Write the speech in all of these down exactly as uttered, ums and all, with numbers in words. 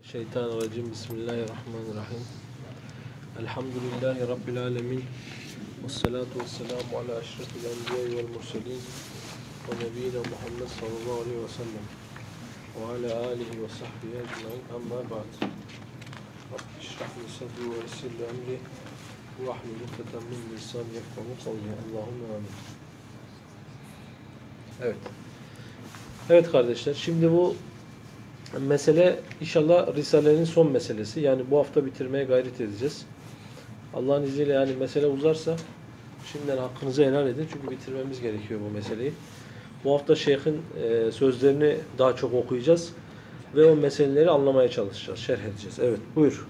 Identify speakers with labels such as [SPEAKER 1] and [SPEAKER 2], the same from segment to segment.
[SPEAKER 1] Mineşşeytanirracim. Bismillahirrahmanirrahim. Elhamdülillahi Rabbil alemin. Vessalatu vesselamu ala eşrefil enbiya'i vel murselin. Ve nebiyyina Muhammed sallallahu aleyhi ve sellem. Ve ala alihi ve sahbihi ecmaîn. Amma ba'd. Rabbi şrah li sadri ve yessir li emri. Ve ahlul ukdeten min lisani yefkahu kavli. Allahumme amin. Evet. Evet kardeşler, şimdi bu mesele inşallah Risale'nin son meselesi. Yani bu hafta bitirmeye gayret edeceğiz. Allah'ın izniyle yani mesele uzarsa şimdiden hakkınızı helal edin. Çünkü bitirmemiz gerekiyor bu meseleyi. Bu hafta şeyhin e, sözlerini daha çok okuyacağız. Ve o meseleleri anlamaya çalışacağız, şerh edeceğiz. Evet, buyur.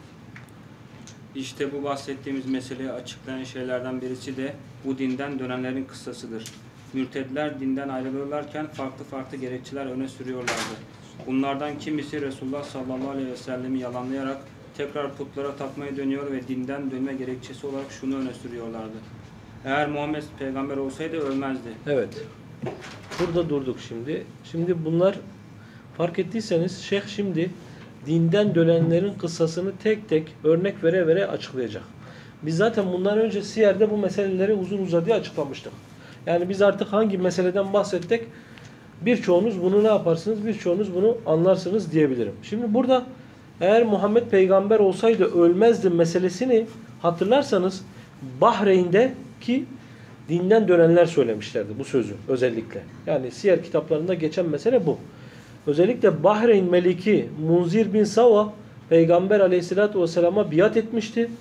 [SPEAKER 2] İşte bu bahsettiğimiz meseleyi açıklayan şeylerden birisi de bu dinden dönenlerin kıssasıdır. Mürtedler dinden ayrılırlarken farklı farklı gerekçeler öne sürüyorlardı. Bunlardan kimisi Resulullah sallallahu aleyhi ve sellemi yalanlayarak tekrar putlara tapmaya dönüyor ve dinden dönme gerekçesi olarak şunu öne sürüyorlardı: eğer Muhammed peygamber olsaydı ölmezdi.
[SPEAKER 1] Evet. Burada durduk şimdi. Şimdi bunlar, fark ettiyseniz şeyh şimdi dinden dönenlerin kıssasını tek tek örnek vere vere açıklayacak. Biz zaten bundan önce Siyer'de bu meseleleri uzun uzadıya açıklamıştık. Yani biz artık hangi meseleden bahsettik, birçoğunuz bunu ne yaparsınız, birçoğunuz bunu anlarsınız diyebilirim. Şimdi burada eğer Muhammed peygamber olsaydı ölmezdi meselesini hatırlarsanız Bahreyn'de ki dinden dönenler söylemişlerdi bu sözü özellikle. Yani Siyer kitaplarında geçen mesele bu. Özellikle Bahreyn Meliki Munzir bin Sava peygamber aleyhissalatü vesselama biat etmişti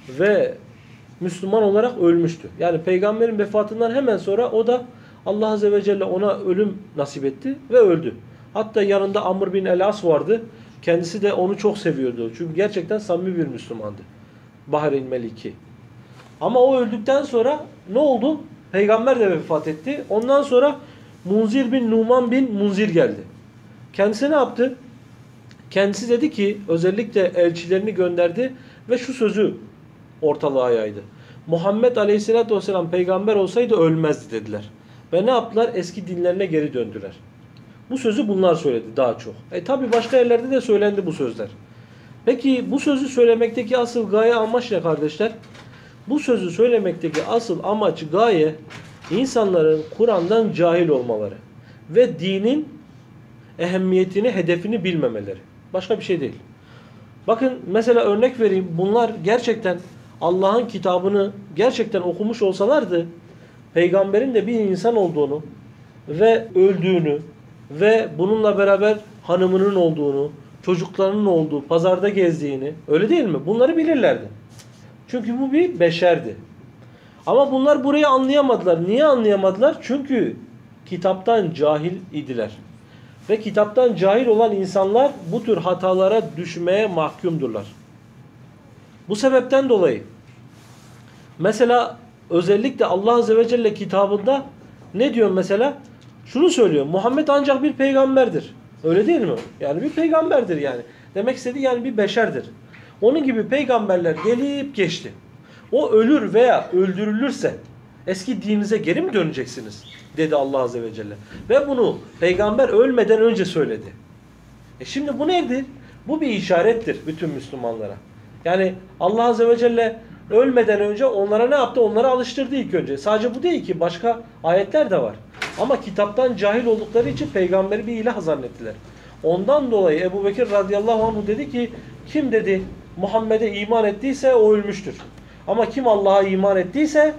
[SPEAKER 1] ve Müslüman olarak ölmüştü. Yani peygamberin vefatından hemen sonra o da Allah Azze ve Celle ona ölüm nasip etti ve öldü. Hatta yanında Amr bin el-As vardı. Kendisi de onu çok seviyordu. Çünkü gerçekten samimi bir Müslümandı. Bahreyn Meliki. Ama o öldükten sonra ne oldu? Peygamber de vefat etti. Ondan sonra Munzir bin Numan bin Munzir geldi. Kendisi ne yaptı? Kendisi dedi ki, özellikle elçilerini gönderdi ve şu sözü ortalığa yaydı: Muhammed Aleyhisselatü Vesselam peygamber olsaydı ölmezdi dediler. Ve ne yaptılar? Eski dinlerine geri döndüler. Bu sözü bunlar söyledi daha çok. E tabi başka yerlerde de söylendi bu sözler. Peki bu sözü söylemekteki asıl gaye, amaç ne kardeşler? Bu sözü söylemekteki asıl amaç, gaye, insanların Kur'an'dan cahil olmaları ve dinin ehemmiyetini, hedefini bilmemeleri. Başka bir şey değil. Bakın mesela örnek vereyim. Bunlar gerçekten Allah'ın kitabını gerçekten okumuş olsalardı, peygamberin de bir insan olduğunu ve öldüğünü ve bununla beraber hanımının olduğunu, çocuklarının olduğu, pazarda gezdiğini, öyle değil mi? Bunları bilirlerdi. Çünkü bu bir beşerdi. Ama bunlar burayı anlayamadılar. Niye anlayamadılar? Çünkü kitaptan cahil idiler. Ve kitaptan cahil olan insanlar bu tür hatalara düşmeye mahkumdurlar. Bu sebepten dolayı mesela özellikle Allah Azze ve Celle kitabında ne diyor mesela? Şunu söylüyor: Muhammed ancak bir peygamberdir. Öyle değil mi? Yani bir peygamberdir yani. Demek istediği yani bir beşerdir. Onun gibi peygamberler gelip geçti. O ölür veya öldürülürse eski dininize geri mi döneceksiniz? Dedi Allah Azze ve Celle. Ve bunu peygamber ölmeden önce söyledi. E şimdi bu nedir? Bu bir işarettir bütün Müslümanlara. Yani Allah Azze ve Celle ölmeden önce onlara ne yaptı? Onları alıştırdı ilk önce. Sadece bu değil ki, başka ayetler de var. Ama kitaptan cahil oldukları için peygamberi bir ilah zannettiler. Ondan dolayı Ebu Bekir radıyallahu anh dedi ki, kim dedi Muhammed'e iman ettiyse o ölmüştür. Ama kim Allah'a iman ettiyse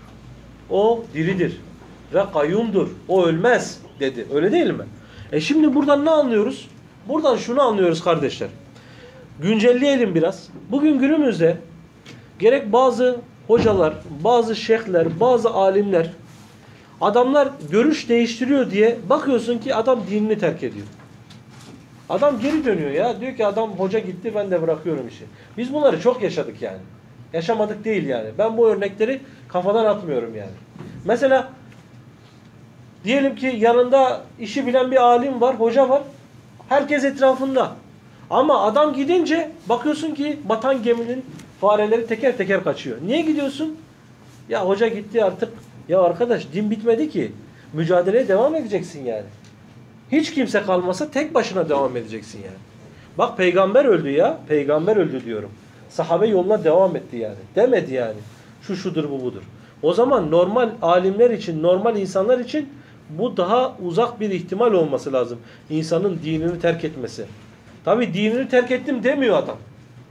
[SPEAKER 1] o diridir ve kayyumdur. O ölmez dedi. Öyle değil mi? E şimdi buradan ne anlıyoruz? Buradan şunu anlıyoruz kardeşler. Güncelleyelim biraz. Bugün günümüzde gerek bazı hocalar, bazı şeyhler, bazı alimler, adamlar görüş değiştiriyor diye bakıyorsun ki adam dinini terk ediyor. Adam geri dönüyor ya. Diyor ki adam hoca gitti, ben de bırakıyorum işi. Biz bunları çok yaşadık yani. Yaşamadık değil yani. Ben bu örnekleri kafadan atmıyorum yani. Mesela diyelim ki yanında işi bilen bir alim var, hoca var. Herkes etrafında. Ama adam gidince bakıyorsun ki batan geminin fareleri teker teker kaçıyor. Niye gidiyorsun? Ya hoca gitti artık. Ya arkadaş, din bitmedi ki. Mücadeleye devam edeceksin yani. Hiç kimse kalmasa tek başına devam edeceksin yani. Bak peygamber öldü ya. Peygamber öldü diyorum. Sahabe yoluna devam etti yani. Demedi yani. Şu şudur bu budur. O zaman normal alimler için, normal insanlar için bu daha uzak bir ihtimal olması lazım. İnsanın dinini terk etmesi. Tabi dinini terk ettim demiyor adam.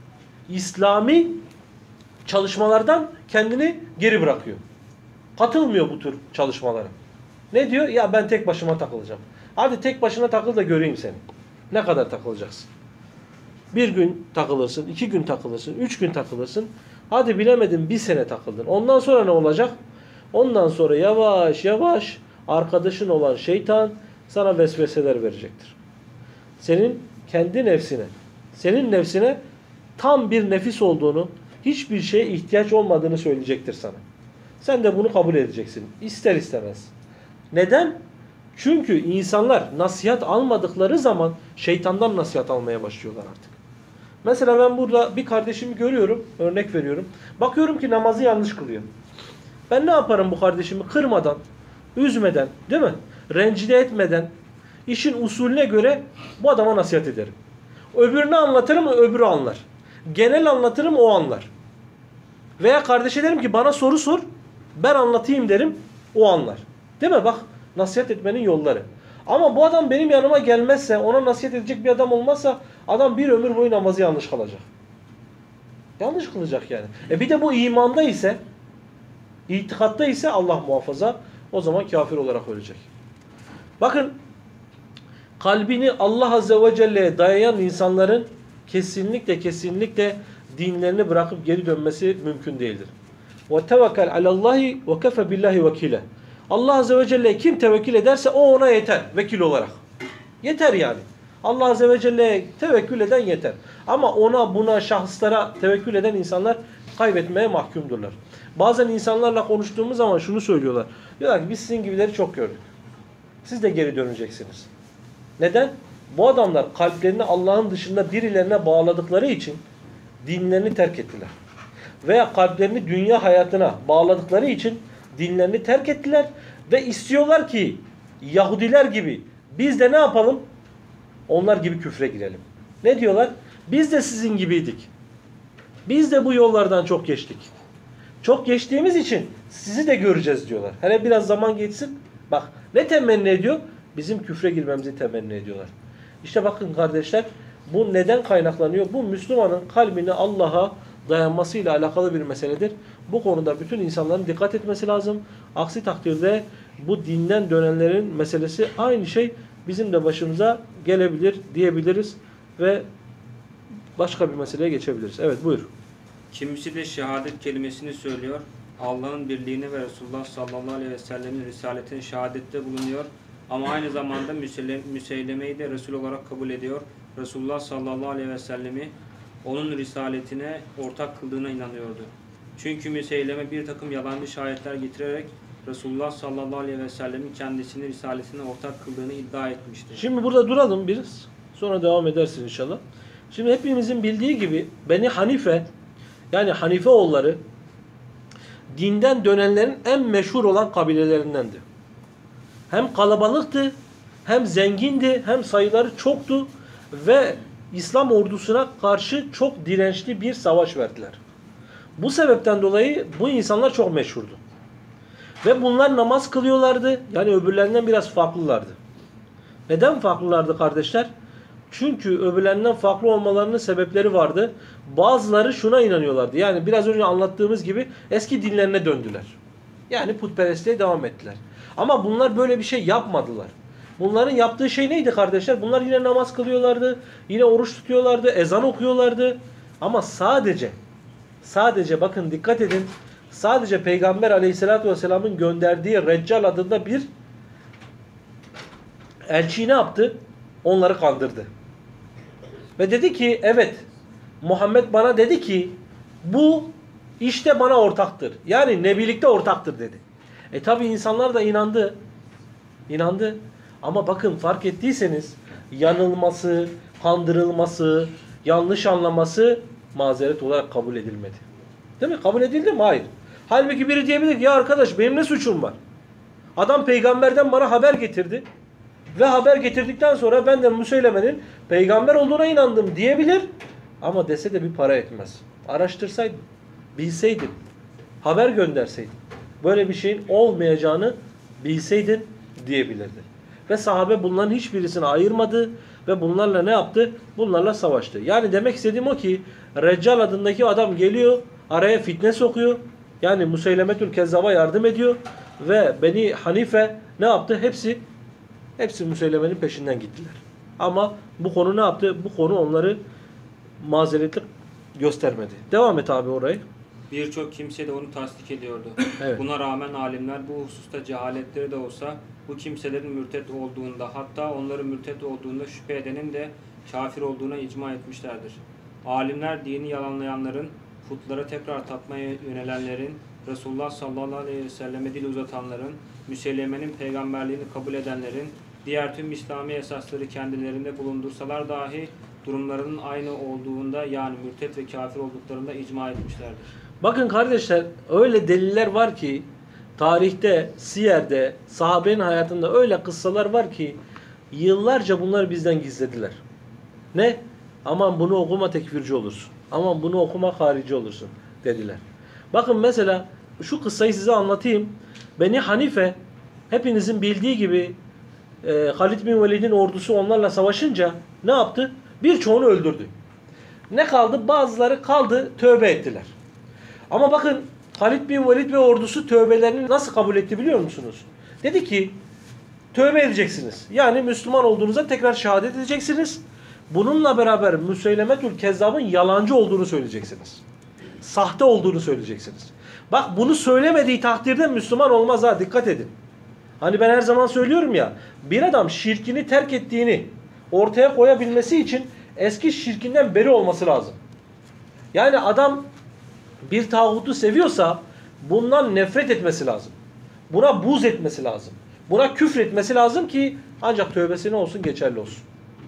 [SPEAKER 1] İslami çalışmalardan kendini geri bırakıyor. Katılmıyor bu tür çalışmalara. Ne diyor? Ya ben tek başıma takılacağım. Hadi tek başına takıl da göreyim seni. Ne kadar takılacaksın? Bir gün takılırsın, iki gün takılırsın, üç gün takılırsın. Hadi bilemedin bir sene takıldın. Ondan sonra ne olacak? Ondan sonra yavaş yavaş arkadaşın olan şeytan sana vesveseler verecektir. Senin kendi nefsine, senin nefsine tam bir nefis olduğunu, hiçbir şeye ihtiyaç olmadığını söyleyecektir sana. Sen de bunu kabul edeceksin. İster istemez. Neden? Çünkü insanlar nasihat almadıkları zaman şeytandan nasihat almaya başlıyorlar artık. Mesela ben burada bir kardeşimi görüyorum, örnek veriyorum. Bakıyorum ki namazı yanlış kılıyor. Ben ne yaparım bu kardeşimi kırmadan, üzmeden, değil mi? Rencide etmeden, işin usulüne göre bu adama nasihat ederim. Öbürünü anlatırım, öbürü anlar. Genel anlatırım, o anlar. Veya kardeşe derim ki bana soru sor, ben anlatayım derim, o anlar. Değil mi? Bak, nasihat etmenin yolları. Ama bu adam benim yanıma gelmezse, ona nasihat edecek bir adam olmazsa, adam bir ömür boyu namazı yanlış kılacak. Yanlış kılacak yani. E bir de bu imanda ise, itikatta ise Allah muhafaza, o zaman kafir olarak ölecek. Bakın, kalbini Allah Azze ve Celle'ye dayayan insanların kesinlikle kesinlikle dinlerini bırakıp geri dönmesi mümkün değildir. وَتَوَكَّلْ عَلَى اللّٰهِ وَكَفَ بِاللّٰهِ وَكِيلًا. Allah Azze ve Celle'ye kim tevekkül ederse o ona yeter vekil olarak. Yeter yani. Allah Azze ve Celle'ye tevekkül eden yeter. Ama ona buna şahıslara tevekkül eden insanlar kaybetmeye mahkumdurlar. Bazen insanlarla konuştuğumuz zaman şunu söylüyorlar. Diyorlar ki biz sizin gibileri çok gördük. Siz de geri döneceksiniz. Neden? Bu adamlar kalplerini Allah'ın dışında birilerine bağladıkları için dinlerini terk ettiler. Veya kalplerini dünya hayatına bağladıkları için dinlerini terk ettiler ve istiyorlar ki Yahudiler gibi biz de ne yapalım? Onlar gibi küfre girelim. Ne diyorlar? Biz de sizin gibiydik. Biz de bu yollardan çok geçtik. Çok geçtiğimiz için sizi de göreceğiz diyorlar. Hele biraz zaman geçsin. Bak ne temenni ediyor? Bizim küfre girmemizi temenni ediyorlar. İşte bakın kardeşler, bu neden kaynaklanıyor? Bu Müslümanın kalbini Allah'a dayanmasıyla alakalı bir meseledir. Bu konuda bütün insanların dikkat etmesi lazım. Aksi takdirde bu dinden dönenlerin meselesi aynı şey bizim de başımıza gelebilir diyebiliriz ve başka bir meseleye geçebiliriz. Evet buyur.
[SPEAKER 2] Kimisi de şehadet kelimesini söylüyor. Allah'ın birliğini ve Resulullah sallallahu aleyhi ve sellemin risaletine şehadette bulunuyor. Ama aynı zamanda Müseyleme'yi de Resul olarak kabul ediyor. Resulullah sallallahu aleyhi ve sellemi onun risaletine ortak kıldığına inanıyordu. Çünkü Müseyleme bir takım yalancı şahitler getirerek Resulullah sallallahu aleyhi ve sellemin kendisini risaletine ortak kıldığını iddia etmişti.
[SPEAKER 1] Şimdi burada duralım biraz. Sonra devam edersin inşallah. Şimdi hepimizin bildiği gibi Beni Hanife, yani Hanife oğulları dinden dönenlerin en meşhur olan kabilelerindendi. Hem kalabalıktı, hem zengindi, hem sayıları çoktu ve İslam ordusuna karşı çok dirençli bir savaş verdiler. Bu sebepten dolayı bu insanlar çok meşhurdu. Ve bunlar namaz kılıyorlardı. Yani öbürlerinden biraz farklılardı. Neden farklılardı kardeşler? Çünkü öbürlerinden farklı olmalarının sebepleri vardı. Bazıları şuna inanıyorlardı. Yani biraz önce anlattığımız gibi eski dinlerine döndüler. Yani putperestliğe devam ettiler. Ama bunlar böyle bir şey yapmadılar. Bunların yaptığı şey neydi kardeşler? Bunlar yine namaz kılıyorlardı. Yine oruç tutuyorlardı. Ezan okuyorlardı. Ama sadece, sadece bakın dikkat edin. Sadece Peygamber aleyhissalatü vesselamın gönderdiği Reccal adında bir elçi ne yaptı? Onları kandırdı. Ve dedi ki evet Muhammed bana dedi ki bu işte bana ortaktır. Yani nebilikte ortaktır dedi. E tabi insanlar da inandı. İnandı. Ama bakın fark ettiyseniz yanılması, kandırılması, yanlış anlaması mazeret olarak kabul edilmedi. Değil mi? Kabul edildi mi? Hayır. Halbuki biri diyebilir ki ya arkadaş benim ne suçum var? Adam peygamberden bana haber getirdi. Ve haber getirdikten sonra ben de Müseyleme'nin peygamber olduğuna inandım diyebilir. Ama dese de bir para etmez. Araştırsaydım, bilseydim, haber gönderseydim, böyle bir şeyin olmayacağını bilseydin diyebilirdi. Ve sahabe bunların hiçbirisini ayırmadı ve bunlarla ne yaptı? Bunlarla savaştı. Yani demek istediğim o ki Reccal adındaki adam geliyor, araya fitne sokuyor. Yani Museylemetül Kezzab'a yardım ediyor ve Beni Hanife ne yaptı? Hepsi hepsi Müseyleme'nin peşinden gittiler. Ama bu konu ne yaptı? Bu konu onları mazeretli göstermedi. Devam et abi orayı.
[SPEAKER 2] Birçok kimse de onu tasdik ediyordu.
[SPEAKER 1] Evet.
[SPEAKER 2] Buna rağmen alimler bu hususta cehaletleri de olsa bu kimselerin mürtet olduğunda, hatta onların mürtet olduğunda şüphe edenin de kafir olduğuna icma etmişlerdir. Alimler dini yalanlayanların, putlara tekrar tapmaya yönelenlerin, Resulullah sallallahu aleyhi ve selleme dil uzatanların, Müseyleme'nin peygamberliğini kabul edenlerin, diğer tüm İslami esasları kendilerinde bulundursalar dahi durumlarının aynı olduğunda, yani mürtet ve kafir olduklarında icma etmişlerdir.
[SPEAKER 1] Bakın kardeşler, öyle deliller var ki tarihte, siyerde, sahabenin hayatında öyle kıssalar var ki yıllarca bunları bizden gizlediler. Ne? Aman bunu okuma tekfirci olursun. Aman bunu okuma harici olursun dediler. Bakın mesela şu kıssayı size anlatayım. Beni Hanife hepinizin bildiği gibi e, Halid bin Velid'in ordusu onlarla savaşınca ne yaptı? Birçoğunu öldürdü. Ne kaldı? Bazıları kaldı, tövbe ettiler. Ama bakın Halid bin Velid ve ordusu tövbelerini nasıl kabul etti biliyor musunuz? Dedi ki tövbe edeceksiniz. Yani Müslüman olduğunuza tekrar şehadet edeceksiniz. Bununla beraber Müseylemetül Kezzab'ın yalancı olduğunu söyleyeceksiniz. Sahte olduğunu söyleyeceksiniz. Bak bunu söylemediği takdirde Müslüman olmaz ha, dikkat edin. Hani ben her zaman söylüyorum ya, bir adam şirkini terk ettiğini ortaya koyabilmesi için eski şirkinden beri olması lazım. Yani adam bir tağutu seviyorsa bundan nefret etmesi lazım. Buna buz etmesi lazım. Buna küfretmesi lazım ki ancak tövbesi ne olsun, geçerli olsun.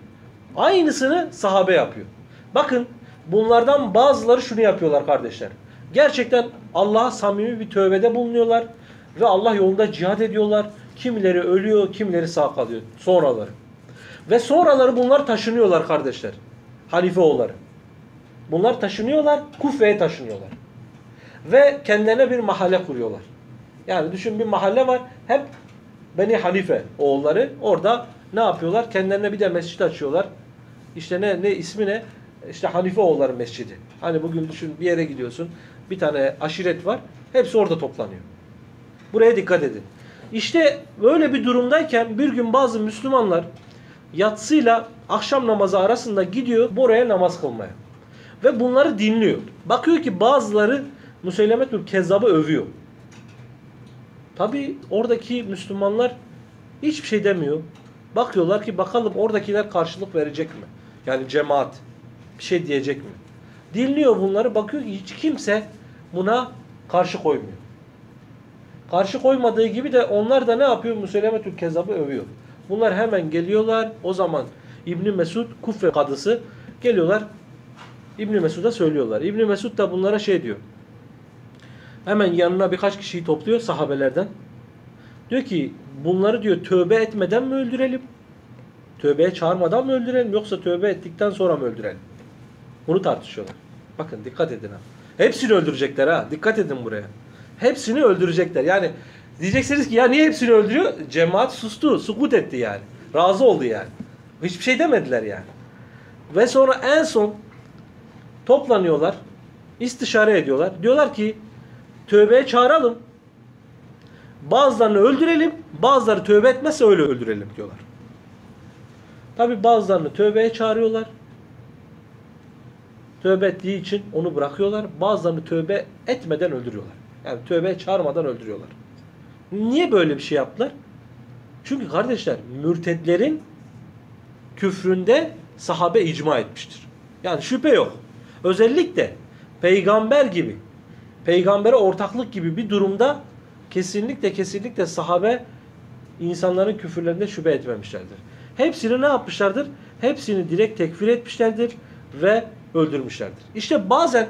[SPEAKER 1] Aynısını sahabe yapıyor. Bakın bunlardan bazıları şunu yapıyorlar kardeşler. Gerçekten Allah'a samimi bir tövbede bulunuyorlar ve Allah yolunda cihad ediyorlar. Kimileri ölüyor, kimileri sağ kalıyor. Sonraları. Ve sonraları bunlar taşınıyorlar kardeşler. Halife oğulları. Bunlar taşınıyorlar, Kufe'ye taşınıyorlar. Ve kendilerine bir mahalle kuruyorlar. Yani düşün, bir mahalle var. Hep Beni Hanife oğulları orada ne yapıyorlar? Kendilerine bir de mescit açıyorlar. İşte ne, ne ismi ne? İşte Hanife oğulları mescidi. Hani bugün düşün, bir yere gidiyorsun. Bir tane aşiret var. Hepsi orada toplanıyor. Buraya dikkat edin. İşte böyle bir durumdayken bir gün bazı Müslümanlar yatsıyla akşam namazı arasında gidiyor buraya namaz kılmaya. Ve bunları dinliyor. Bakıyor ki bazıları Müseylemetül Kezzab'ı övüyor. Tabi oradaki Müslümanlar hiçbir şey demiyor. Bakıyorlar ki bakalım oradakiler karşılık verecek mi? Yani cemaat bir şey diyecek mi? Dinliyor bunları, bakıyor ki hiç kimse buna karşı koymuyor. Karşı koymadığı gibi de onlar da ne yapıyor? Müseylemetül Kezzab'ı övüyor. Bunlar hemen geliyorlar. O zaman İbn Mesud, Kufe kadısı, geliyorlar İbn Mesud'a söylüyorlar. İbn Mesud da bunlara şey diyor. Hemen yanına birkaç kişiyi topluyor sahabelerden. Diyor ki bunları diyor tövbe etmeden mi öldürelim? Tövbeye çağırmadan mı öldürelim? Yoksa tövbe ettikten sonra mı öldürelim? Bunu tartışıyorlar. Bakın dikkat edin ha. Hepsini öldürecekler ha. Dikkat edin buraya. Hepsini öldürecekler. Yani diyeceksiniz ki ya niye hepsini öldürüyor? Cemaat sustu. Sukut etti yani. Razı oldu yani. Hiçbir şey demediler yani. Ve sonra en son toplanıyorlar. İstişare ediyorlar. Diyorlar ki tövbeye çağıralım. Bazılarını öldürelim. Bazıları tövbe etmezse öyle öldürelim diyorlar. Tabi bazılarını tövbeye çağırıyorlar. Tövbe ettiği için onu bırakıyorlar. Bazılarını tövbe etmeden öldürüyorlar. Yani tövbeye çağırmadan öldürüyorlar. Niye böyle bir şey yaptılar? Çünkü kardeşler mürtedlerin küfründe sahabe icma etmiştir. Yani şüphe yok. Özellikle peygamber gibi, peygambere ortaklık gibi bir durumda kesinlikle kesinlikle sahabe insanların küfürlerinde şüphe etmemişlerdir. Hepsini ne yapmışlardır? Hepsini direkt tekfir etmişlerdir ve öldürmüşlerdir. İşte bazen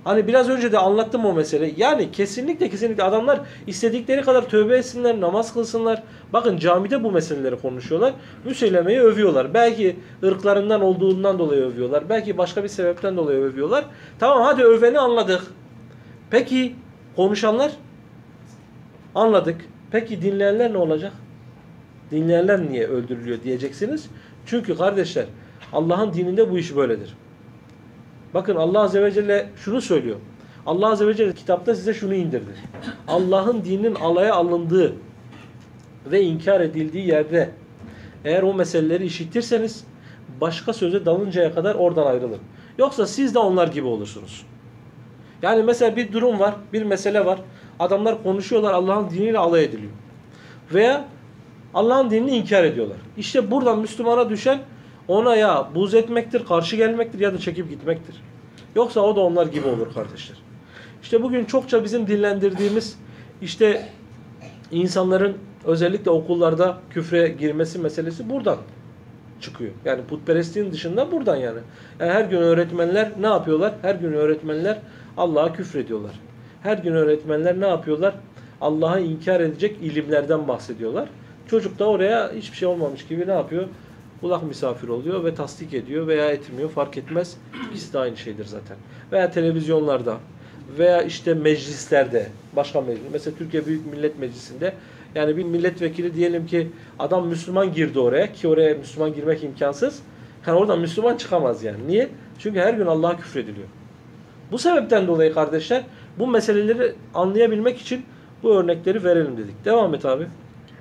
[SPEAKER 1] Hani biraz önce de anlattım o meseleyi. Yani kesinlikle kesinlikle adamlar istedikleri kadar tövbe etsinler, namaz kılsınlar. Bakın camide bu meseleleri konuşuyorlar. Müseyleme'yi övüyorlar. Belki ırklarından olduğundan dolayı övüyorlar. Belki başka bir sebepten dolayı övüyorlar. Tamam, hadi öveni anladık. Peki konuşanlar? Anladık. Peki dinleyenler ne olacak? Dinleyenler niye öldürülüyor diyeceksiniz. Çünkü kardeşler, Allah'ın dininde bu iş böyledir. Bakın Allah Azze ve Celle şunu söylüyor. Allah Azze ve Celle kitapta size şunu indirdi. Allah'ın dininin alaya alındığı ve inkar edildiği yerde eğer o meseleleri işitirseniz başka söze dalıncaya kadar oradan ayrılın. Yoksa siz de onlar gibi olursunuz. Yani mesela bir durum var, bir mesele var. Adamlar konuşuyorlar, Allah'ın diniyle alay ediliyor. Veya Allah'ın dinini inkar ediyorlar. İşte buradan Müslümana düşen ona ya buğz etmektir, karşı gelmektir ya da çekip gitmektir. Yoksa o da onlar gibi olur kardeşler. İşte bugün çokça bizim dillendirdiğimiz işte insanların özellikle okullarda küfre girmesi meselesi buradan çıkıyor. Yani putperestliğin dışında buradan yani. Yani her gün öğretmenler ne yapıyorlar? Her gün öğretmenler Allah'a küfrediyorlar. Her gün öğretmenler ne yapıyorlar? Allah'ı inkar edecek ilimlerden bahsediyorlar. Çocuk da oraya hiçbir şey olmamış gibi ne yapıyor? Kulak misafir oluyor ve tasdik ediyor veya etmiyor, fark etmez. İkisi de aynı şeydir zaten. Veya televizyonlarda veya işte meclislerde, başka meclis. Mesela Türkiye Büyük Millet Meclisi'nde yani bir milletvekili diyelim ki adam Müslüman girdi oraya ki oraya Müslüman girmek imkansız. Yani oradan Müslüman çıkamaz yani. Niye? Çünkü her gün Allah'a küfrediliyor. Bu sebepten dolayı kardeşler bu meseleleri anlayabilmek için bu örnekleri verelim dedik. Devam et abi.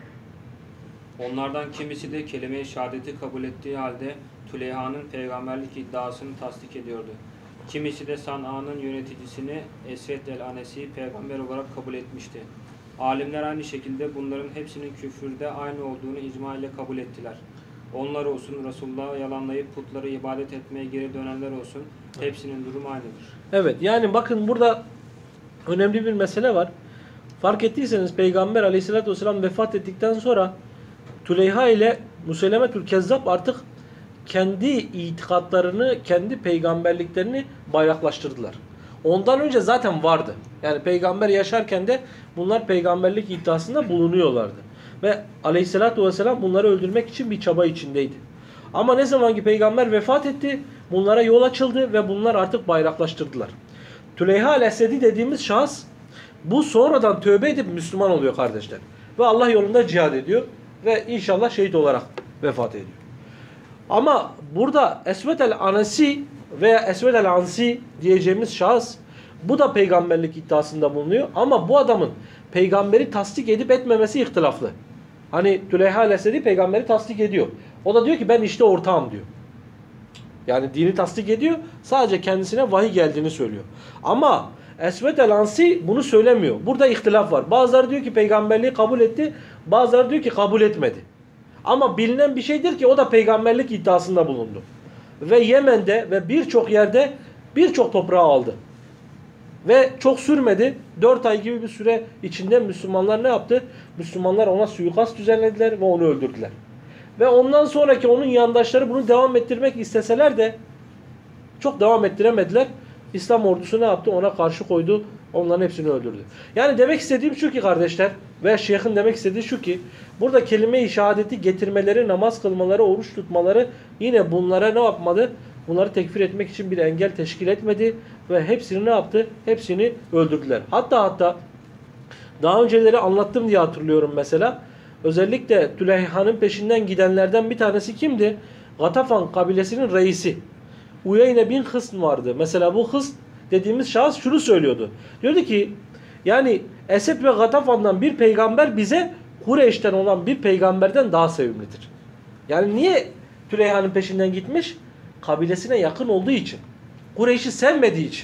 [SPEAKER 2] Onlardan kimisi de kelime-i şehadeti kabul ettiği halde Tüleyha'nın peygamberlik iddiasını tasdik ediyordu. Kimisi de San'a'nın yöneticisini Esved el-Anesi'yi peygamber olarak kabul etmişti. Alimler aynı şekilde bunların hepsinin küfürde aynı olduğunu icma ile kabul ettiler. Onlar olsun, Resulullah'ı yalanlayıp putları ibadet etmeye geri dönenler olsun, hepsinin durumu aynıdır.
[SPEAKER 1] Evet, yani bakın burada önemli bir mesele var. Fark ettiyseniz Peygamber Aleyhisselatü vesselam vefat ettikten sonra Tüleyha ile Museylemetül Kezzab artık kendi itikatlarını, kendi peygamberliklerini bayraklaştırdılar. Ondan önce zaten vardı. Yani peygamber yaşarken de bunlar peygamberlik iddiasında bulunuyorlardı. Ve Aleyhisselatü vesselam bunları öldürmek için bir çaba içindeydi. Ama ne zaman ki peygamber vefat etti, bunlara yol açıldı ve bunlar artık bayraklaştırdılar. Tüleyha el-Esedi dediğimiz şahıs bu sonradan tövbe edip Müslüman oluyor kardeşler. Ve Allah yolunda cihad ediyor ve inşallah şehit olarak vefat ediyor. Ama burada Esved el-Anesi veya Esved el-Ansi diyeceğimiz şahıs bu da peygamberlik iddiasında bulunuyor. Ama bu adamın peygamberi tasdik edip etmemesi ihtilaflı. Hani Tüleyha el-Esedi peygamberi tasdik ediyor. O da diyor ki ben işte ortağım diyor. Yani dini tasdik ediyor. Sadece kendisine vahiy geldiğini söylüyor. Ama Esved el-Ansi bunu söylemiyor. Burada ihtilaf var. Bazıları diyor ki peygamberliği kabul etti. Bazıları diyor ki kabul etmedi. Ama bilinen bir şeydir ki o da peygamberlik iddiasında bulundu. Ve Yemen'de ve birçok yerde birçok toprağı aldı. Ve çok sürmedi. dört ay gibi bir süre içinde Müslümanlar ne yaptı? Müslümanlar ona suikast düzenlediler ve onu öldürdüler. Ve ondan sonraki onun yandaşları bunu devam ettirmek isteseler de çok devam ettiremediler. İslam ordusu ne yaptı? Ona karşı koydu. Onların hepsini öldürdü. Yani demek istediğim şu ki kardeşler ve şeyhin demek istediği şu ki burada kelime-i şehadeti getirmeleri, namaz kılmaları, oruç tutmaları yine bunlara ne yapmadı? Bunları tekfir etmek için bir engel teşkil etmedi ve hepsini ne yaptı? Hepsini öldürdüler. Hatta hatta daha önceleri anlattım diye hatırlıyorum mesela. Özellikle Tüleyha'nın peşinden gidenlerden bir tanesi kimdi? Gatafan kabilesinin reisi. Uyeyne bin Hısn vardı. Mesela bu Hısn dediğimiz şahıs şunu söylüyordu. Diyordu ki yani Esed ve Gatafan'dan bir peygamber bize Kureyş'ten olan bir peygamberden daha sevimlidir. Yani niye Tüleyha'nın peşinden gitmiş? Kabilesine yakın olduğu için. Kureyş'i sevmediği için.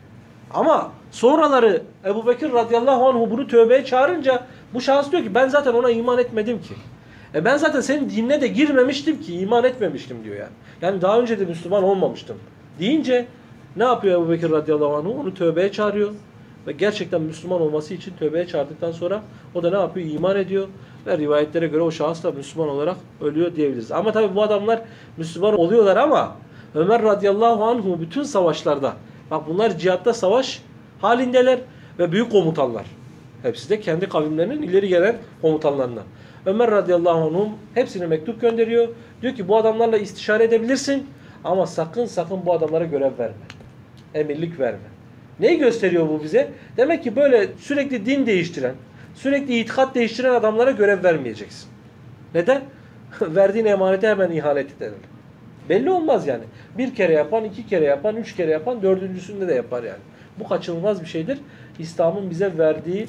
[SPEAKER 1] Ama sonraları Ebu Bekir radıyallahu anhu bunu tövbeye çağırınca bu şahıs diyor ki ben zaten ona iman etmedim ki. E ben zaten senin dinine de girmemiştim ki iman etmemiştim diyor yani. Yani daha önce de Müslüman olmamıştım. Deyince ne yapıyor Ebu Bekir radıyallahu anhu? Onu tövbeye çağırıyor. Ve gerçekten Müslüman olması için tövbeye çağırdıktan sonra o da ne yapıyor? İman ediyor. Ve rivayetlere göre o şahıs da Müslüman olarak ölüyor diyebiliriz. Ama tabi bu adamlar Müslüman oluyorlar ama Ömer radıyallahu anhu bütün savaşlarda Bak bunlar cihatta savaş halindeler ve büyük komutanlar. Hepsi de kendi kavimlerinin ileri gelen komutanlarından. Ömer radıyallahu anh'um hepsine mektup gönderiyor. Diyor ki bu adamlarla istişare edebilirsin ama sakın sakın bu adamlara görev verme. Emirlik verme. Neyi gösteriyor bu bize? Demek ki böyle sürekli din değiştiren, sürekli itikat değiştiren adamlara görev vermeyeceksin. Neden? Verdiğin emanete hemen ihanet ederler. Belli olmaz yani. Bir kere yapan, iki kere yapan, üç kere yapan, dördüncüsünde de yapar yani. Bu kaçınılmaz bir şeydir. İslam'ın bize verdiği,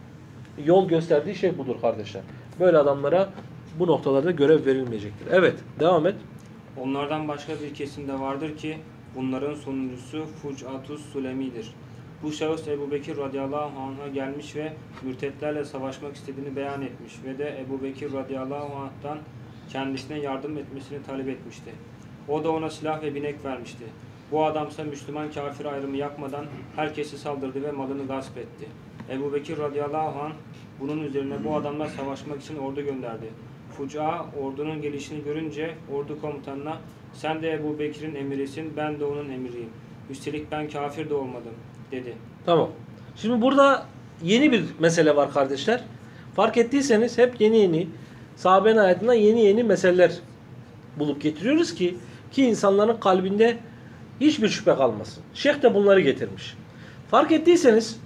[SPEAKER 1] yol gösterdiği şey budur kardeşler. Böyle adamlara bu noktalarda görev verilmeyecektir. Evet, devam et.
[SPEAKER 2] Onlardan başka bir kesim de vardır ki bunların sonuncusu Fuc'atus Sulemi'dir. Bu şahıs Ebu Bekir radıyallahu anh'a gelmiş ve mürtetlerle savaşmak istediğini beyan etmiş ve de Ebu Bekir radıyallahu anh'tan kendisine yardım etmesini talep etmişti. O da ona silah ve binek vermişti. Bu adamsa Müslüman kafir ayrımı yapmadan herkesi saldırdı ve malını gasp etti. Ebu Bekir radıyallahu anh bunun üzerine bu adamla savaşmak için ordu gönderdi. Fuca ordunun gelişini görünce ordu komutanına sen de Ebu Bekir'in emirisin, ben de onun emiriyim. Üstelik ben kafir de olmadım dedi.
[SPEAKER 1] Tamam. Şimdi burada yeni bir mesele var kardeşler. Fark ettiyseniz hep yeni yeni sahabenin hayatından yeni yeni meseleler bulup getiriyoruz ki ki insanların kalbinde hiçbir şüphe kalmasın. Şeyh de bunları getirmiş. Fark ettiyseniz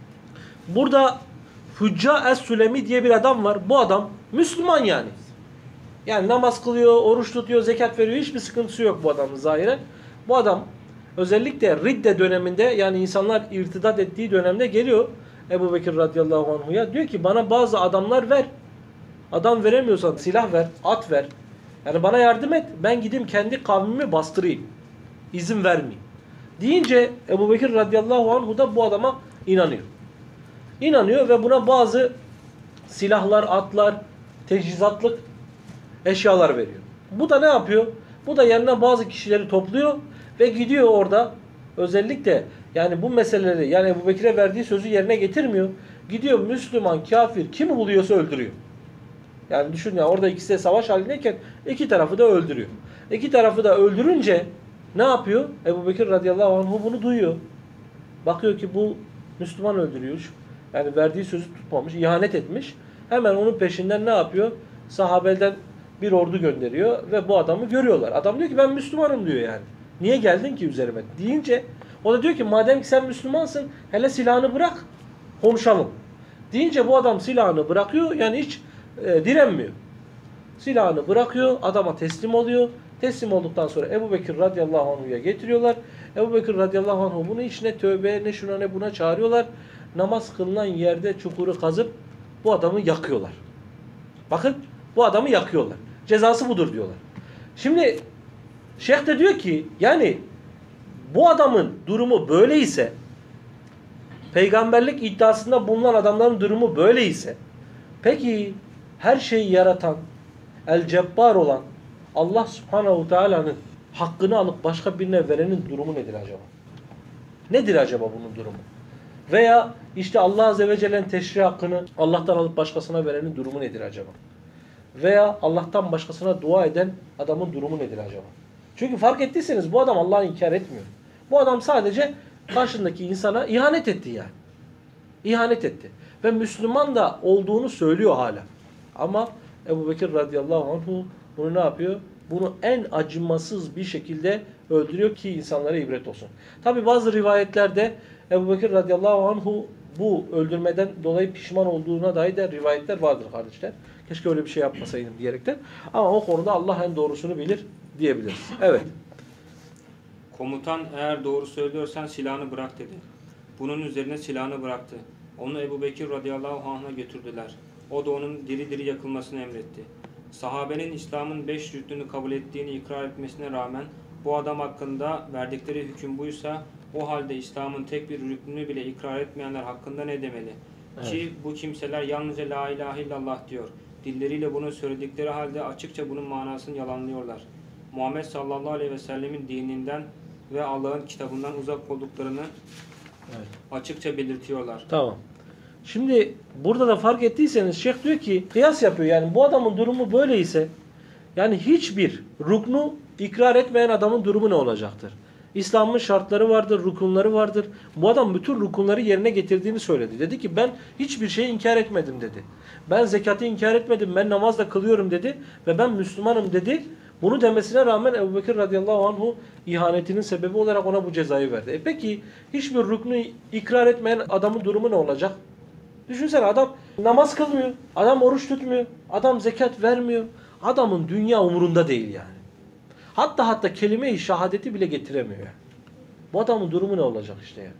[SPEAKER 1] burada Fucca Es-Sülemi diye bir adam var. Bu adam Müslüman yani. Yani namaz kılıyor, oruç tutuyor, zekat veriyor. Hiçbir sıkıntısı yok bu adamın zahiren. Bu adam özellikle Ridde döneminde yani insanlar irtidat ettiği dönemde geliyor Ebu Bekir radıyallahu anhu'ya. Diyor ki bana bazı adamlar ver. Adam veremiyorsan silah ver, at ver. Yani bana yardım et. Ben gideyim kendi kavmimi bastırayım. İzin vermeyeyim. Deyince Ebu Bekir radıyallahu anhu da bu adama inanıyor. İnanıyor ve buna bazı silahlar, atlar, teçhizatlık eşyalar veriyor. Bu da ne yapıyor? Bu da yanına bazı kişileri topluyor ve gidiyor orada özellikle yani bu meseleleri yani Ebu Bekir'e verdiği sözü yerine getirmiyor. Gidiyor Müslüman, kafir kimi buluyorsa öldürüyor. Yani düşün ya orada ikisi de savaş halindeyken iki tarafı da öldürüyor. İki tarafı da öldürünce ne yapıyor? Ebu Bekir radıyallahu anhu bunu duyuyor. Bakıyor ki bu Müslüman öldürüyor. Yani verdiği sözü tutmamış, ihanet etmiş. Hemen onun peşinden ne yapıyor? Sahabeden bir ordu gönderiyor ve bu adamı görüyorlar. Adam diyor ki ben Müslümanım diyor yani. Niye geldin ki üzerime? Deyince o da diyor ki madem ki sen Müslümansın hele silahını bırak konuşalım. Deyince bu adam silahını bırakıyor yani hiç e, direnmiyor. Silahını bırakıyor adama teslim oluyor. Teslim olduktan sonra Ebu Bekir radıyallahu anhu'ya getiriyorlar. Ebu Bekir radıyallahu anhu bunu hiç ne tövbe ne şuna ne buna çağırıyorlar. Namaz kılınan yerde çukuru kazıp bu adamı yakıyorlar. Bakın bu adamı yakıyorlar. Cezası budur diyorlar. Şimdi şeyh de diyor ki yani bu adamın durumu böyleyse peygamberlik iddiasında bulunan adamların durumu böyleyse peki her şeyi yaratan el-cebbar olan Allah subhanehu teala'nın hakkını alıp başka birine verenin durumu nedir acaba? Nedir acaba bunun durumu? Veya işte Allah azze ve celle'nin teşri hakkını Allah'tan alıp başkasına verenin durumu nedir acaba? Veya Allah'tan başkasına dua eden adamın durumu nedir acaba? Çünkü fark ettiyseniz bu adam Allah'ı inkar etmiyor. Bu adam sadece karşındaki insana ihanet etti yani. İhanet etti. Ve Müslüman da olduğunu söylüyor hala. Ama Ebu Bekir radıyallahu anhu bunu ne yapıyor? Bunu en acımasız bir şekilde öldürüyor ki insanlara ibret olsun. Tabi bazı rivayetlerde Ebu Bekir radıyallahu anhu bu öldürmeden dolayı pişman olduğuna dair de rivayetler vardır kardeşler. Keşke öyle bir şey yapmasaydım diyerekten. Ama o konuda Allah en doğrusunu bilir diyebiliriz. Evet.
[SPEAKER 2] Komutan eğer doğru söylüyorsan silahını bırak dedi. Bunun üzerine silahını bıraktı. Onu Ebu Bekir radıyallahu anh'a götürdüler. O da onun diri diri yakılmasını emretti. Sahabenin İslam'ın beş rüknünü kabul ettiğini ikrar etmesine rağmen bu adam hakkında verdikleri hüküm buysa o halde İslam'ın tek bir rüknünü bile ikrar etmeyenler hakkında ne demeli? Evet. Ki bu kimseler yalnızca la ilahe illallah diyor. Dilleriyle bunu söyledikleri halde açıkça bunun manasını yalanlıyorlar. Muhammed sallallahu aleyhi ve sellemin dininden ve Allah'ın kitabından uzak olduklarını evet. açıkça belirtiyorlar.
[SPEAKER 1] Tamam. Şimdi burada da fark ettiyseniz şeyh diyor ki kıyas yapıyor. Yani bu adamın durumu böyleyse yani hiçbir ruknu ikrar etmeyen adamın durumu ne olacaktır? İslam'ın şartları vardır, rukunları vardır. Bu adam bütün rukunları yerine getirdiğini söyledi. Dedi ki ben hiçbir şeyi inkar etmedim dedi. Ben zekatı inkar etmedim, ben namaz da kılıyorum dedi ve ben Müslümanım dedi. Bunu demesine rağmen Ebu Bekir radıyallahu anhu ihanetinin sebebi olarak ona bu cezayı verdi. E peki hiçbir ruknu ikrar etmeyen adamın durumu ne olacak? Düşünsene adam namaz kılmıyor, adam oruç tutmuyor, adam zekat vermiyor. Adamın dünya umurunda değil yani. Hatta hatta kelime-i şehadeti bile getiremiyor yani. Bu adamın durumu ne olacak işte yani?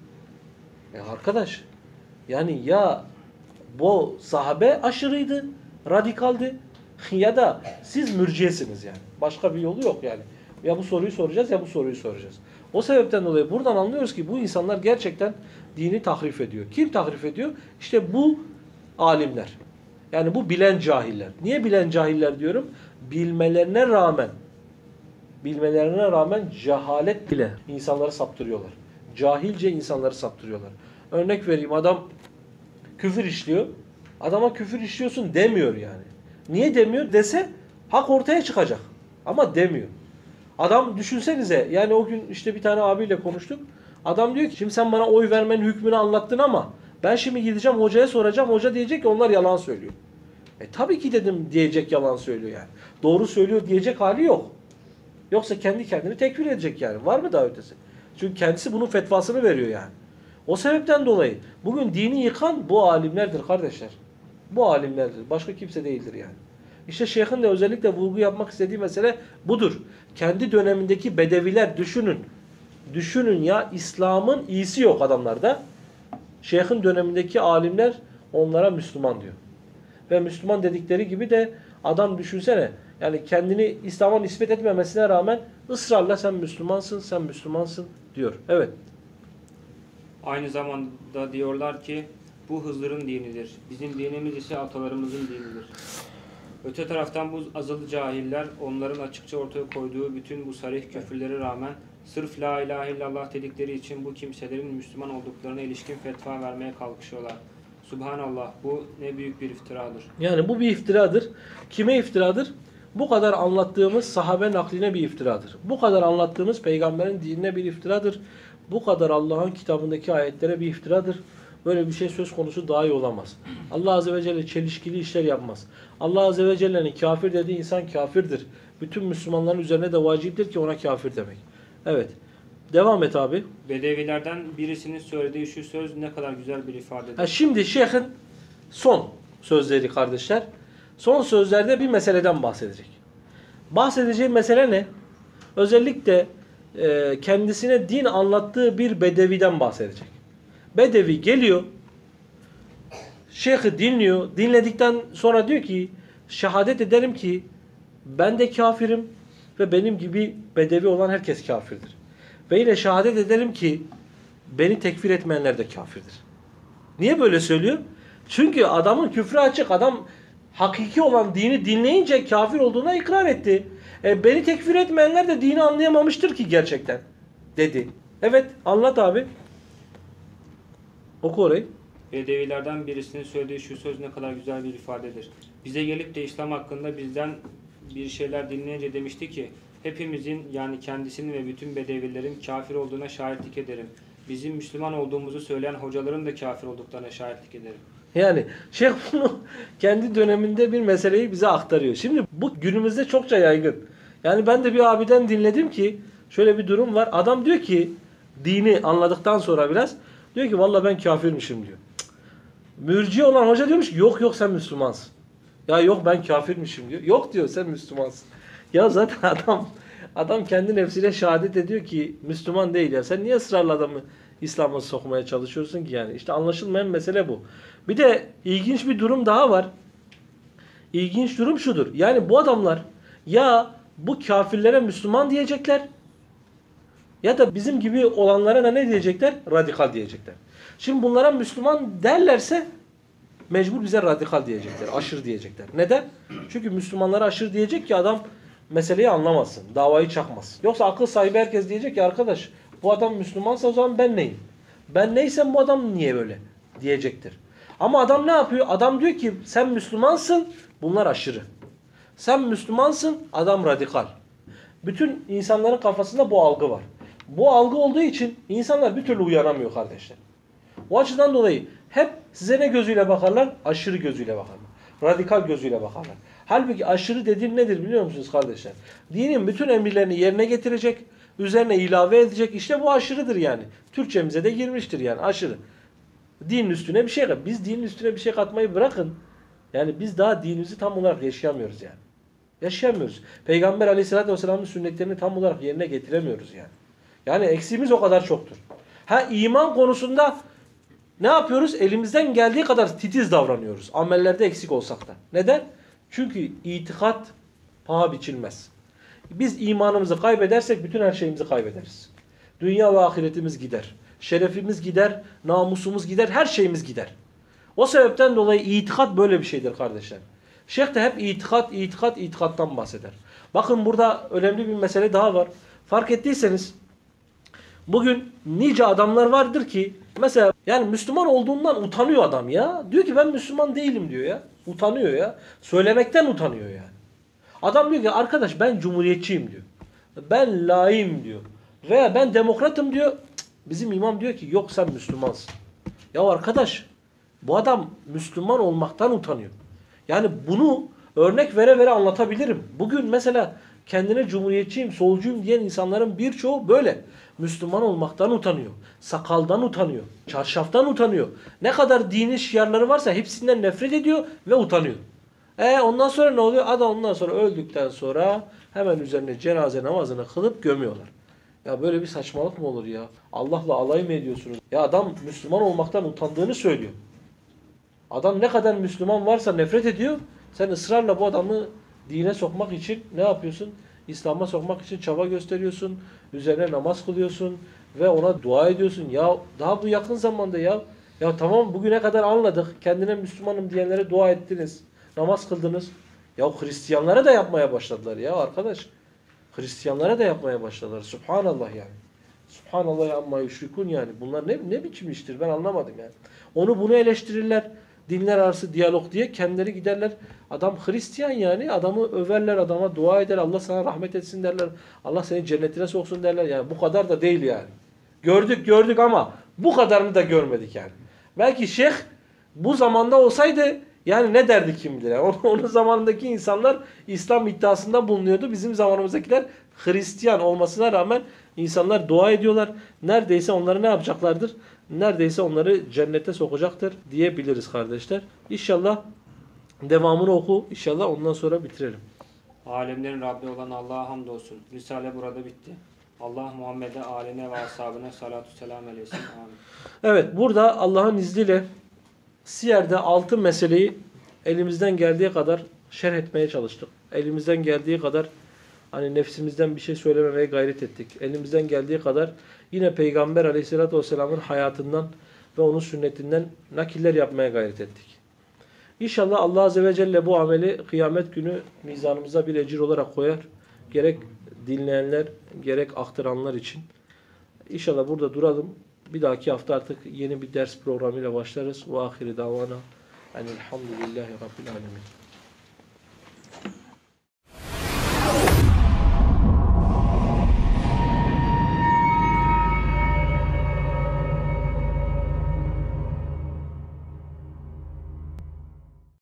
[SPEAKER 1] E arkadaş yani ya bu sahabe aşırıydı, radikaldi ya da siz mürciyesiniz yani. Başka bir yolu yok yani. Ya bu soruyu soracağız ya bu soruyu soracağız. O sebepten dolayı buradan anlıyoruz ki bu insanlar gerçekten dini tahrif ediyor. Kim tahrif ediyor? İşte bu alimler. Yani bu bilen cahiller. Niye bilen cahiller diyorum? Bilmelerine rağmen bilmelerine rağmen cehalet bile insanları saptırıyorlar. Cahilce insanları saptırıyorlar. Örnek vereyim, adam küfür işliyor. Adama küfür işliyorsun demiyor yani. Niye demiyor? Dese hak ortaya çıkacak. Ama demiyor. Adam düşünsenize yani o gün işte bir tane abiyle konuştuk. Adam diyor ki şimdi sen bana oy vermenin hükmünü anlattın ama ben şimdi gideceğim hocaya soracağım. Hoca diyecek ki onlar yalan söylüyor. E tabii ki dedim diyecek yalan söylüyor yani. Doğru söylüyor diyecek hali yok. Yoksa kendi kendini tekfir edecek yani. Var mı daha ötesi? Çünkü kendisi bunun fetvasını veriyor yani. O sebepten dolayı bugün dini yıkan bu alimlerdir kardeşler. Bu alimlerdir. Başka kimse değildir yani. İşte şeyhin de özellikle vurgu yapmak istediği mesele budur. Kendi dönemindeki bedeviler düşünün. Düşünün ya İslam'ın iyisi yok adamlarda. Şeyhin dönemindeki alimler onlara Müslüman diyor. Ve Müslüman dedikleri gibi de adam düşünsene. Yani kendini İslam'a nispet etmemesine rağmen ısrarla sen Müslümansın, sen Müslümansın diyor. Evet.
[SPEAKER 2] Aynı zamanda diyorlar ki bu Hızır'ın dinidir. Bizim dinimiz ise atalarımızın dinidir. Öte taraftan bu azılı cahiller onların açıkça ortaya koyduğu bütün bu sarih küfürlere rağmen sırf la ilahe illallah dedikleri için bu kimselerin Müslüman olduklarına ilişkin fetva vermeye kalkışıyorlar. Subhanallah, bu ne büyük bir iftiradır.
[SPEAKER 1] Yani bu bir iftiradır. Kime iftiradır? Bu kadar anlattığımız sahabe nakline bir iftiradır. Bu kadar anlattığımız peygamberin dinine bir iftiradır. Bu kadar Allah'ın kitabındaki ayetlere bir iftiradır. Böyle bir şey söz konusu dahi olamaz. Allah Azze ve Celle çelişkili işler yapmaz. Allah Azze ve Celle'nin kafir dediği insan kafirdir. Bütün Müslümanların üzerine de vaciptir ki ona kafir demek. Evet. Devam et abi.
[SPEAKER 2] Bedevilerden birisinin söylediği şu söz ne kadar güzel bir ifadedir.
[SPEAKER 1] Ha, şimdi şeyhin son sözleri kardeşler. Son sözlerde bir meseleden bahsedecek. Bahsedeceği mesele ne? Özellikle e, kendisine din anlattığı bir bedeviden bahsedecek. Bedevi geliyor, şeyhi dinliyor, dinledikten sonra diyor ki, şehadet ederim ki ben de kafirim ve benim gibi bedevi olan herkes kafirdir. Ve yine şehadet ederim ki beni tekfir etmeyenler de kafirdir. Niye böyle söylüyor? Çünkü adamın küfrü açık, adam hakiki olan dini dinleyince kafir olduğuna ikrar etti. E, beni tekfir etmeyenler de dini anlayamamıştır ki gerçekten dedi. Evet, anlat abi. Oku orayı.
[SPEAKER 2] Bedevilerden birisinin söylediği şu söz ne kadar güzel bir ifadedir. Bize gelip de İslam hakkında bizden bir şeyler dinleyince demişti ki hepimizin yani kendisinin ve bütün bedevilerin kafir olduğuna şahitlik ederim. Bizim Müslüman olduğumuzu söyleyen hocaların da kafir olduklarına şahitlik ederim.
[SPEAKER 1] Yani şeyh bunu kendi döneminde bir meseleyi bize aktarıyor. Şimdi bu günümüzde çokça yaygın. Yani ben de bir abiden dinledim ki şöyle bir durum var. Adam diyor ki dini anladıktan sonra biraz diyor ki vallahi ben kafirmişim diyor. Cık. Mürci olan hoca diyormuş ki yok yok sen Müslümansın. Ya yok ben kafirmişim diyor. Yok diyor sen Müslümansın. Ya zaten adam adam kendi nefsiyle şehadet ediyor ki Müslüman değil ya. Sen niye ısrarla adamı İslam'a sokmaya çalışıyorsun ki yani? İşte anlaşılmayan mesele bu. Bir de ilginç bir durum daha var. İlginç durum şudur. Yani bu adamlar ya bu kafirlere Müslüman diyecekler ya da bizim gibi olanlara da ne diyecekler? Radikal diyecekler. Şimdi bunlara Müslüman derlerse mecbur bize radikal diyecekler. Aşırı diyecekler. Neden? Çünkü Müslümanlara aşırı diyecek ki adam meseleyi anlamasın. Davayı çakmasın. Yoksa akıl sahibi herkes diyecek ki arkadaş bu adam Müslümansa o zaman ben neyim? Ben neysem bu adam niye böyle? Diyecektir. Ama adam ne yapıyor? Adam diyor ki sen Müslümansın, bunlar aşırı. Sen Müslümansın, adam radikal. Bütün insanların kafasında bu algı var. Bu algı olduğu için insanlar bir türlü uyanamıyor kardeşler. O açıdan dolayı hep size ne gözüyle bakarlar? Aşırı gözüyle bakarlar. Radikal gözüyle bakarlar. Halbuki aşırı dediğin nedir biliyor musunuz kardeşler? Dinin bütün emirlerini yerine getirecek, üzerine ilave edecek. İşte bu aşırıdır yani. Türkçemize de girmiştir yani aşırı. Dinin üstüne bir şey kat. Biz dinin üstüne bir şey katmayı bırakın. Yani biz daha dinimizi tam olarak yaşayamıyoruz yani. Yaşayamıyoruz. Peygamber Aleyhisselatü Vesselam'ın sünnetlerini tam olarak yerine getiremiyoruz yani. Yani eksiğimiz o kadar çoktur. Ha iman konusunda ne yapıyoruz? Elimizden geldiği kadar titiz davranıyoruz. Amellerde eksik olsak da. Neden? Çünkü itikat paha biçilmez. Biz imanımızı kaybedersek bütün her şeyimizi kaybederiz. Dünya ve ahiretimiz gider. Şerefimiz gider, namusumuz gider, her şeyimiz gider. O sebepten dolayı itikat böyle bir şeydir kardeşler. Şeyh de hep itikat, itikat, itikattan bahseder. Bakın burada önemli bir mesele daha var. Fark ettiyseniz bugün nice adamlar vardır ki mesela yani Müslüman olduğundan utanıyor adam ya. Diyor ki ben Müslüman değilim diyor ya. Utanıyor ya. Söylemekten utanıyor yani. Adam diyor ki arkadaş ben cumhuriyetçiyim diyor. Ben laim diyor. Veya ben demokratım diyor. Cık, bizim imam diyor ki yok sen Müslümansın. Ya arkadaş bu adam Müslüman olmaktan utanıyor. Yani bunu örnek vere vere anlatabilirim. Bugün mesela kendine cumhuriyetçiyim, solcuyum diyen insanların birçoğu böyle. Müslüman olmaktan utanıyor. Sakaldan utanıyor. Çarşaftan utanıyor. Ne kadar dini şiarları varsa hepsinden nefret ediyor ve utanıyor. E ondan sonra ne oluyor? Adam ondan sonra öldükten sonra hemen üzerine cenaze namazını kılıp gömüyorlar. Ya böyle bir saçmalık mı olur ya? Allah'la alay mı ediyorsunuz? Ya adam Müslüman olmaktan utandığını söylüyor. Adam ne kadar Müslüman varsa nefret ediyor. Sen ısrarla bu adamı dine sokmak için ne yapıyorsun? İslam'a sokmak için çaba gösteriyorsun. Üzerine namaz kılıyorsun. Ve ona dua ediyorsun. Ya daha bu yakın zamanda ya. Ya tamam bugüne kadar anladık. Kendine Müslümanım diyenlere dua ettiniz. Namaz kıldınız. Ya Hristiyanlara da yapmaya başladılar ya arkadaş. Hristiyanlara da yapmaya başladılar. Subhanallah yani. Subhanallah amma yüşrikun yani. Bunlar ne, ne biçim iştir ben anlamadım yani. Onu bunu eleştirirler. Dinler arası diyalog diye kendileri giderler. Adam Hristiyan yani. Adamı överler, adama dua eder. Allah sana rahmet etsin derler. Allah seni cennetine soksun derler. Yani bu kadar da değil yani. Gördük gördük ama bu kadarını da görmedik yani. Belki şeyh bu zamanda olsaydı yani ne derdi kim bilir. Yani onun zamanındaki insanlar İslam iddiasında bulunuyordu. Bizim zamanımızdakiler Hristiyan olmasına rağmen insanlar dua ediyorlar. Neredeyse onları ne yapacaklardır? Neredeyse onları cennete sokacaktır diyebiliriz kardeşler. İnşallah devamını oku. İnşallah ondan sonra bitirelim.
[SPEAKER 2] Alemlerin Rabbi olan Allah'a hamdolsun. Risale burada bitti. Allah Muhammed'e, aline ve ashabına salatu selam eylesin. Amin.
[SPEAKER 1] Evet burada Allah'ın izniyle Siyer'de altı meseleyi elimizden geldiği kadar şerh etmeye çalıştık. Elimizden geldiği kadar hani nefsimizden bir şey söylememeye gayret ettik. Elimizden geldiği kadar yine Peygamber Aleyhisselatü Vesselam'ın hayatından ve onun sünnetinden nakiller yapmaya gayret ettik. İnşallah Allah Azze ve Celle bu ameli kıyamet günü mizanımıza bir ecir olarak koyar. Gerek dinleyenler, gerek aktaranlar için. İnşallah burada duralım. Bir dahaki hafta artık yeni bir ders programıyla başlarız. Ve ahiri davana. Elhamdülillahi Rabbil alemin.